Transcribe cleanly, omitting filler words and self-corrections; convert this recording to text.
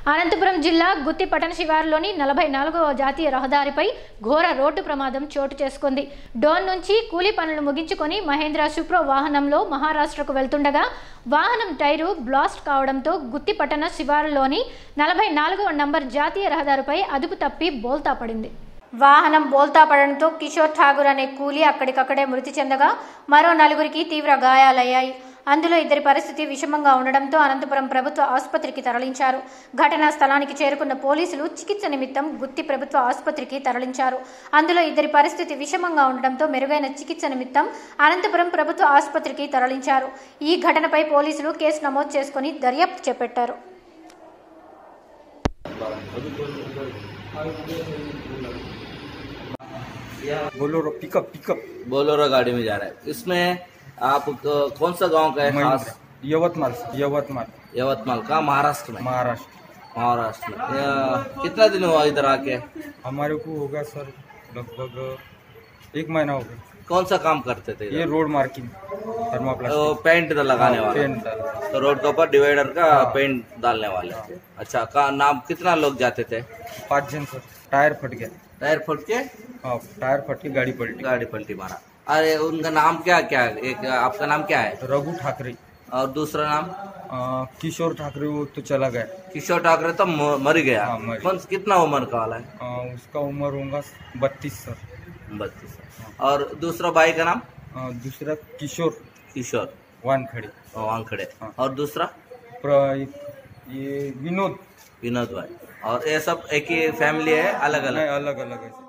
అనంతపురం జిల్లా గుత్తిపట్టణ శివారులోని 44వ జాతీయ రహదారిపై ఘోర రోడ్డు ప్రమాదం చోటు చేసుకుంది. డోన్ నుంచి కూలీ పనులు ముగించుకొని మహేంద్ర సుప్రో వాహనంలో మహారాష్ట్రకు వెళ్తుండగా వాహనం టైరు బ్లాస్ట్ కావడంతో గుత్తిపట్టణ శివారులోని 44వ నంబర్ జాతీయ రహదారిపై అదుపు తప్పి బోల్తా పడింది. వాహనం బోల్తా పడడంతో కిషోర్ ఠాగూర్ అనే కూలీ అక్కడికక్కడే మృతి చెందగా మరో నలుగురికి తీవ్ర గాయాలయ్యాయి. అందులో ఇద్దరి పరిస్థితి విషమంగా ఉండడంతో అనంతపురం ప్రభుత్వ ఆసుపత్రికి తరలించారు. ఘటనా స్థలానికి చేరుకున్న పోలీసులు చికిత్స నిమిత్తం గుత్తి ప్రభుత్వ ఆసుపత్రికి తరలించారు. అందులో ఇద్దరి పరిస్థితి విషమంగా ఉండడంతో మెరుగైన చికిత్స నిమిత్తం అనంతపురం ప్రభుత్వ ఆసుపత్రికి తరలించారు. ఈ ఘటనపై పోలీసులు కేసు నమోదు చేసుకుని దర్యాప్తు చేపట్టారు. बोलोरो गाड़ी में जा रहा है। इसमें आप कौन सा गांव का है? खास यवतमाल का, महाराष्ट्र में। महाराष्ट्र में कितना दिन हुआ इधर आके? हमारे को होगा सर लगभग 1 महीना हो गया। कौन सा काम करते थे? ये रोड मार्किंग, पेंट लगाने वाला। तो रोड के ऊपर डिवाइडर का पेंट डालने वाले। अच्छा, का नाम कितना लोग जाते थे? 5 जन सर। टायर फट गया। टायर फट के? हाँ, टायर फट के गाड़ी पलटी मारा। अरे उनका नाम क्या क्या? एक आपका नाम क्या है? रघु ठाकरे। और दूसरा नाम? किशोर ठाकरे। वो तो चला गया। किशोर ठाकरे तो मर गया। कितना उम्र का वाला है? उसका उम्र होगा 32 सर। 32। और दूसरा भाई का नाम? दूसरा किशोर वानखड़े। और दूसरा? ये विनोद भाई। और ये सब एक ही फैमिली है? अलग अलग है।